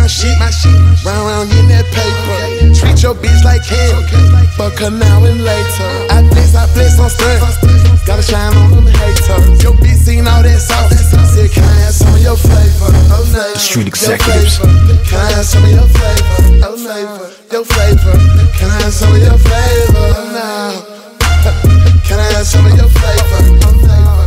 shit, round in that paper. Treat your bitch like candy, fuck her now and later. I bless on stunts, gotta shine on them haters. Your bitch seen all that sauce, said can I have some of your flavor? Oh, no. The Street Executives. Can I have some of your flavor? Oh, flavor, your flavor. Can I have some of your flavor? Oh, no. Can I have some of your flavor? Oh, flavor.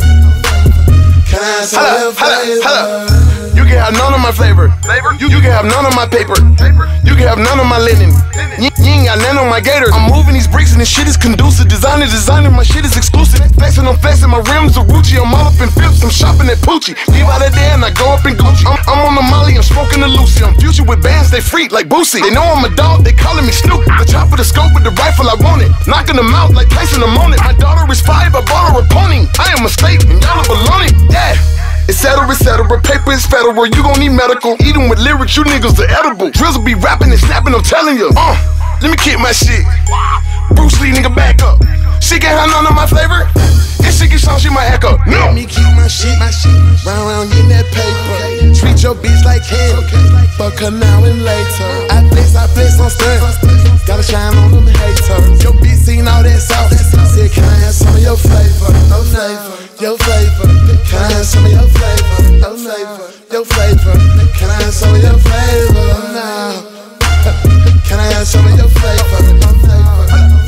Can I have some of your flavor? You can have none of my flavor. You can have none of my paper. You can have none of my linen. You ain't got none on my gators. I'm moving these bricks and this shit is conducive. Designer, my shit is exclusive. Flexing, I'm flexing, my rims are Rucci. I'm all up in Phillips, I'm shopping at Poochie. Leave out of there and I go up in Gucci. I'm on the Molly, I'm smoking the Lucy. I'm future with bands, they freak like Boosie. They know I'm a dog, they calling me Snoop. The chop with the scope with the rifle, I want it. Knocking them out like Tyson, I'm on it. My daughter is 5, I bought her a pony. I am a state and y'all are baloney. Yeah. Etc. Paper is federal, you gon' need medical. Eating with lyrics, you niggas are edible. Drills will be rapping and snapping, I'm telling you. Let me kick my shit. Bruce Lee, nigga, back up. She can't have none of my flavor. If she get some, she might echo. No. Let me keep my shit, round in that paper. Treat your bitch like candy, fuck her now and later. I bless on stunts, gotta shine on them haters. Your bitch seen all that sauce, said can I have some of your flavor? No flavor, your flavor. Can I have some of your flavor? No flavor, your flavor. Can I have some of your flavor? No. Can I have some of your flavor? No flavor.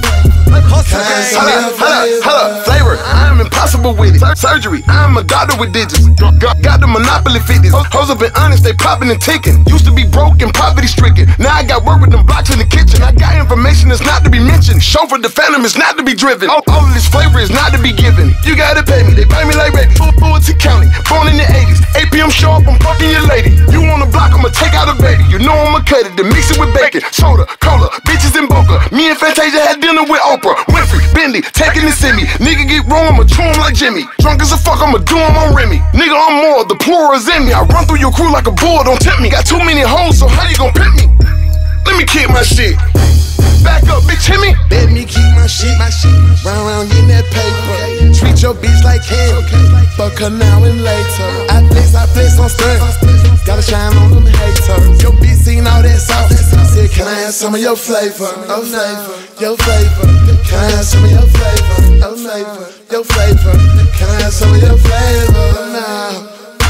Can I have some of your flavor? Flavor, I'm impossible with it. Surgery, I'm a doctor with digits. Got the monopoly fitness. Hoes have been honest, they popping and ticking. Used to be broke and poverty stricken. Now I got work with them blocks in the kitchen. I got information that's not to be mentioned. Chauffeur the Phantom is not to be driven. All of this flavor is not to be given. You gotta pay me, they pay me like baby. Fulton County, born in the 80s. 8 p.m. show up, I'm fucking your lady. You on the block, I'ma take out a baby. You know I'ma cut it, then mix it with bacon. Soda, cola, bitches in Boca. Me and Fantasia had dinner with Oprah. Winfrey, Bentley, taking it in me. Nigga get wrong, I'ma chew him like Jimmy. Drunk as a fuck, I'ma do him on Remy. Nigga, I'm more, the plural is in me. I run through your crew like a bull, don't tempt me. Got too many hoes, so how you gon' pimp me? Let me kick my shit. Back up, bitch, hit me. Let me keep my shit, round in that paper. Treat your bitch like candy, fuck her now and later. I bless on stunts, gotta shine on them haters. Your bitch seen all that sauce, said can I have some of your flavor? Oh, flavor, your flavor. Can I have some of your flavor? Oh, flavor, your flavor. Can I have some of your flavor? No.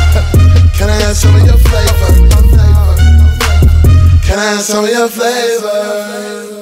Can I have some of your flavor? Oh, flavor. Can I have some of your flavor?